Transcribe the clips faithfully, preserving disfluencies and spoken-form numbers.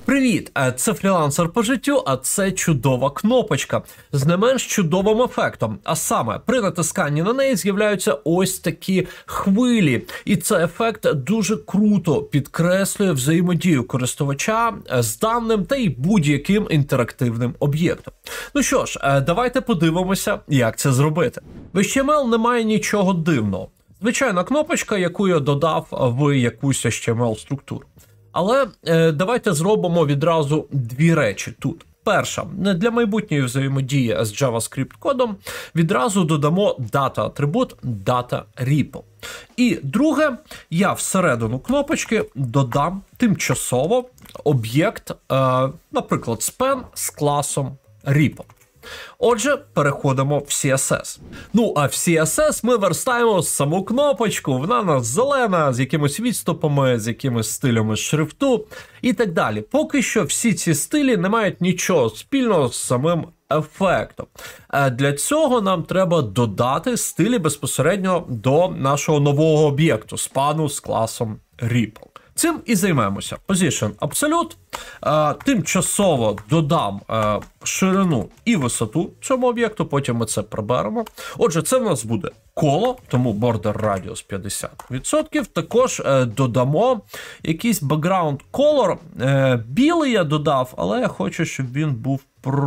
Привіт! Це фрілансер по життю, а це чудова кнопочка з не менш чудовим ефектом. А саме, при натисканні на неї з'являються ось такі хвилі. І цей ефект дуже круто підкреслює взаємодію користувача з даним та й будь-яким інтерактивним об'єктом. Ну що ж, давайте подивимося, як це зробити. В ейч ті ем ел немає нічого дивного. Звичайна кнопочка, яку я додав в якусь ейч ті ем ел-структуру. Але е, давайте зробимо відразу дві речі тут. Перша, для майбутньої взаємодії з JavaScript-кодом відразу додамо дата-атрибут data-ripple. І друге, я всередину кнопочки додам тимчасово об'єкт, е, наприклад, span з класом ripple. Отже, переходимо в сі ес ес. Ну, а в сі ес ес ми верстаємо саму кнопочку, вона у нас зелена, з якимись відступами, з якимись стилями шрифту і так далі. Поки що всі ці стилі не мають нічого спільного з самим ефектом. Для цього нам треба додати стилі безпосередньо до нашого нового об'єкту, спану з класом Ripple. Цим і займемося. Position Absolute. Е, тимчасово додам е, ширину і висоту цьому об'єкту, потім ми це приберемо. Отже, це в нас буде коло, тому border radius п'ятдесят відсотків. Також е, додамо якийсь background color. Е, білий я додав, але я хочу, щоб він був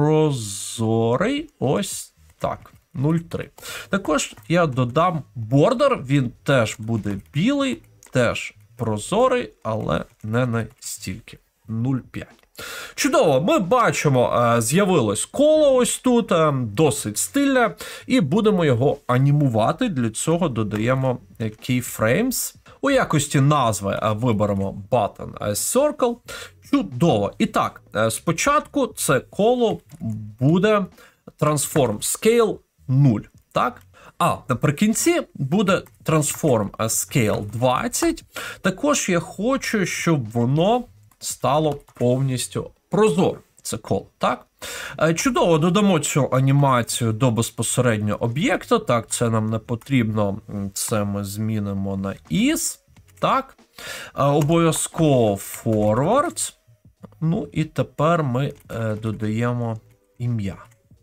прозорий. Ось так. нуль цілих три. Також я додам border, він теж буде білий, теж прозорий, але не настільки. нуль цілих п'ять. Чудово, ми бачимо, з'явилось коло ось тут, досить стильне, і будемо його анімувати. Для цього додаємо keyframes. У якості назви виберемо button circle. Чудово. І так, спочатку це коло буде transform scale нуль, так? А наприкінці буде Transform Scale двадцять. Також я хочу, щоб воно стало повністю прозорим. Це коло, так? Чудово, додамо цю анімацію до безпосередньо об'єкта. Так, це нам не потрібно. Це ми змінимо на is. Так. Обов'язково forwards. Ну і тепер ми додаємо ім'я.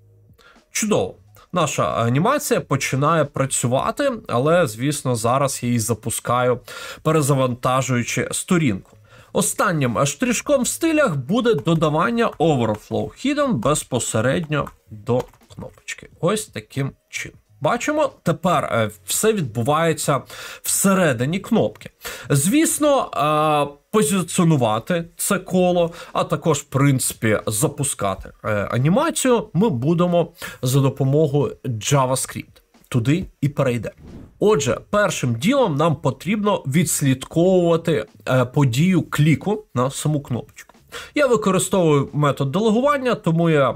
Чудово. Наша анімація починає працювати, але, звісно, зараз я її запускаю, перезавантажуючи сторінку. Останнім штришком в стилях буде додавання Overflow Hidden безпосередньо до кнопочки. Ось таким чином. Бачимо, тепер все відбувається всередині кнопки. Звісно, позиціонувати це коло, а також, в принципі, запускати анімацію ми будемо за допомогою JavaScript. Туди і перейдемо. Отже, першим ділом нам потрібно відслідковувати подію кліку на саму кнопочку. Я використовую метод делегування, тому я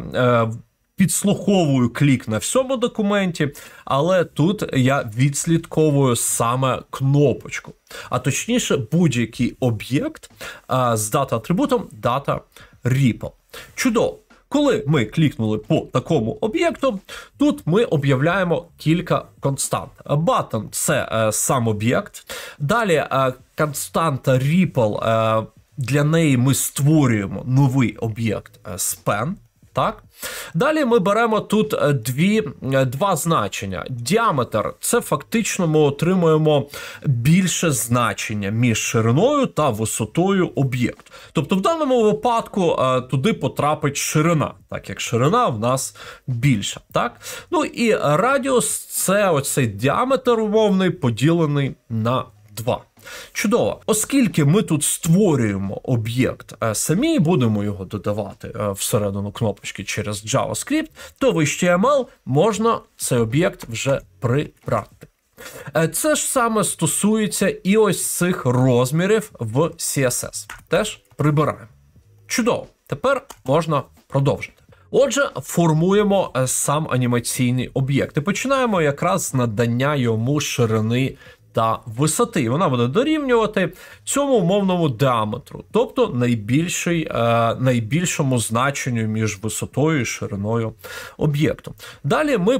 підслуховую клік на всьому документі, але тут я відслідковую саме кнопочку. А точніше, будь-який об'єкт а, з дата-атрибутом data-ripple. Чудово. Коли ми клікнули по такому об'єкту, тут ми об'являємо кілька констант. Button – це е, сам об'єкт. Далі е, константа ripple, е, для неї ми створюємо новий об'єкт е, span. Так? Далі ми беремо тут дві, два значення. Діаметр – це фактично ми отримуємо більше значення між шириною та висотою об'єкту. Тобто в даному випадку туди потрапить ширина, так як ширина в нас більша. Так? Ну і радіус – це оцей діаметр умовний, поділений на два. Чудово. Оскільки ми тут створюємо об'єкт самі, будемо його додавати всередину кнопочки через JavaScript, то в ейч ті ем ел можна цей об'єкт вже прибрати. Це ж саме стосується і ось цих розмірів в сі ес ес. Теж прибираємо. Чудово. Тепер можна продовжити. Отже, формуємо сам анімаційний об'єкт. І починаємо якраз з надання йому ширини та висоти. Вона буде дорівнювати цьому умовному діаметру, тобто найбільший, е, найбільшому значенню між висотою і шириною об'єкту. Далі ми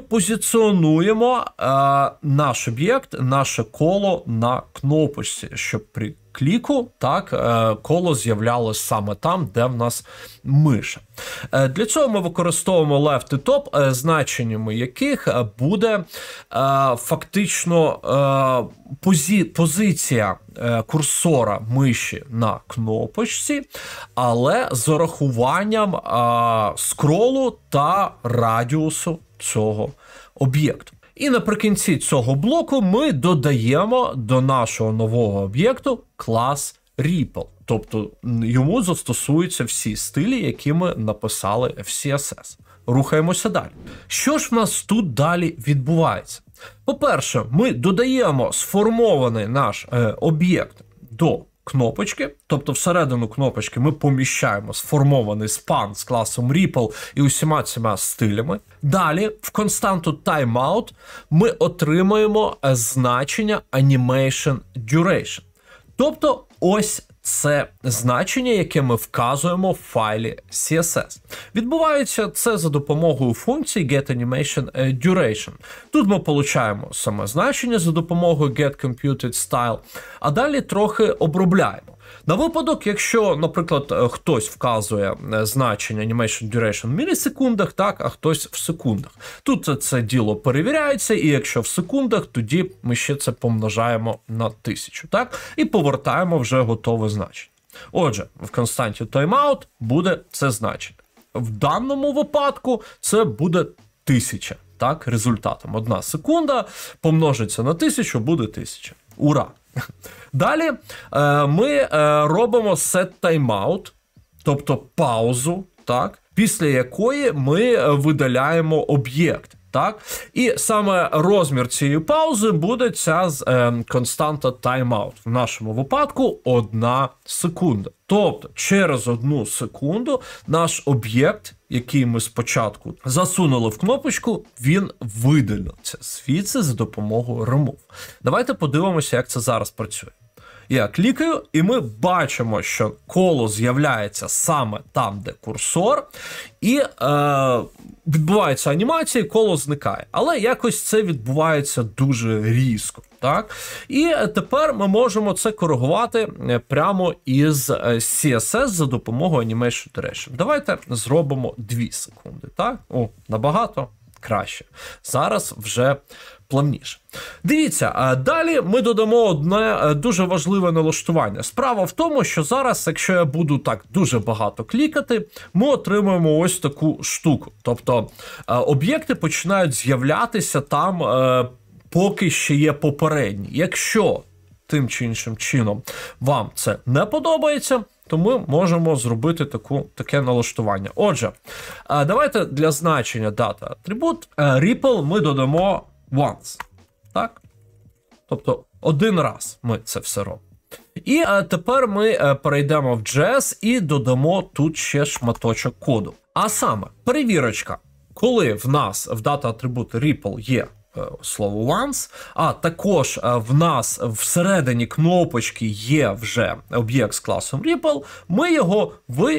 позиціонуємо е, наш об'єкт, наше коло на кнопочці, щоб при кліку, так, коло з'являлось саме там, де в нас миша. Для цього ми використовуємо left і top, значеннями яких буде фактично пози, позиція курсора миші на кнопочці, але з урахуванням скролу та радіусу цього об'єкту. І наприкінці цього блоку ми додаємо до нашого нового об'єкту клас Ripple. Тобто йому застосуються всі стилі, які ми написали в сі ес ес. Рухаємося далі. Що ж в нас тут далі відбувається? По-перше, ми додаємо сформований наш е, об'єкт до кнопочки, тобто всередину кнопочки ми поміщаємо сформований спан з класом Ripple і усіма цими стилями. Далі в константу timeout ми отримаємо значення animation duration. Тобто ось це значення, яке ми вказуємо в файлі сі ес ес. Відбувається це за допомогою функції getAnimationDuration. Тут ми получаємо саме значення за допомогою getComputedStyle, а далі трохи обробляємо. На випадок, якщо, наприклад, хтось вказує значення Animation Duration в мілісекундах, так, а хтось в секундах. Тут це діло перевіряється, і якщо в секундах, тоді ми ще це помножаємо на тисячу, так, і повертаємо вже готове значення. Отже, в константі timeout буде це значення. В даному випадку це буде тисяча, так, результатом. Одна секунда помножиться на тисячу, буде тисяча. Ура! Далі е, ми е, робимо set timeout, тобто паузу, так, після якої ми видаляємо об'єкт. Так? І саме розмір цієї паузи буде ця е, константа timeout. В нашому випадку одна секунда. Тобто через одну секунду наш об'єкт, який ми спочатку засунули в кнопочку, він видалиться звідси за допомогою remove. Давайте подивимося, як це зараз працює. Я клікаю, і ми бачимо, що коло з'являється саме там, де курсор, і е, відбувається анімація, і коло зникає. Але якось це відбувається дуже різко. Так? І тепер ми можемо це коригувати прямо із сі ес ес за допомогою Animation Duration. Давайте зробимо дві секунди. Так? О, набагато краще. Зараз вже плавніше. Дивіться, далі ми додамо одне дуже важливе налаштування. Справа в тому, що зараз, якщо я буду так дуже багато клікати, ми отримуємо ось таку штуку. Тобто об'єкти починають з'являтися там, поки ще є попередні. Якщо тим чи іншим чином вам це не подобається, то ми можемо зробити таку, таке налаштування. Отже, давайте для значення data атрибут Ripple ми додамо once. Так? Тобто один раз ми це все робимо. І тепер ми перейдемо в джей ес і додамо тут ще шматочок коду. А саме, перевірочка, коли в нас в data атрибут Ripple є слово once, а також в нас всередині кнопочки є вже об'єкт з класом Ripple, ми його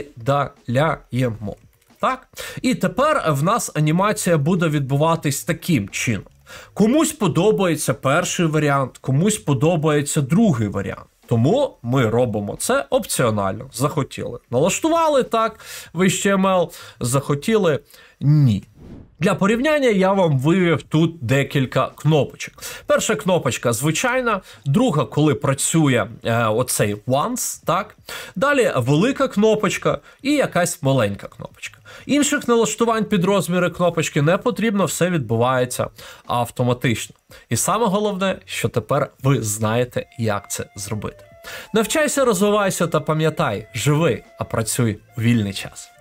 видаляємо. Так? І тепер в нас анімація буде відбуватись таким чином. Комусь подобається перший варіант, комусь подобається другий варіант. Тому ми робимо це опціонально. Захотіли – налаштували так в ейч ті ем ел, захотіли – ні. Для порівняння я вам вивів тут декілька кнопочок. Перша кнопочка звичайна, друга, коли працює е, оцей once, так? Далі велика кнопочка і якась маленька кнопочка. Інших налаштувань під розміри кнопочки не потрібно, все відбувається автоматично. І саме головне, що тепер ви знаєте, як це зробити. Навчайся, розвивайся та пам'ятай, живи, а працюй у вільний час.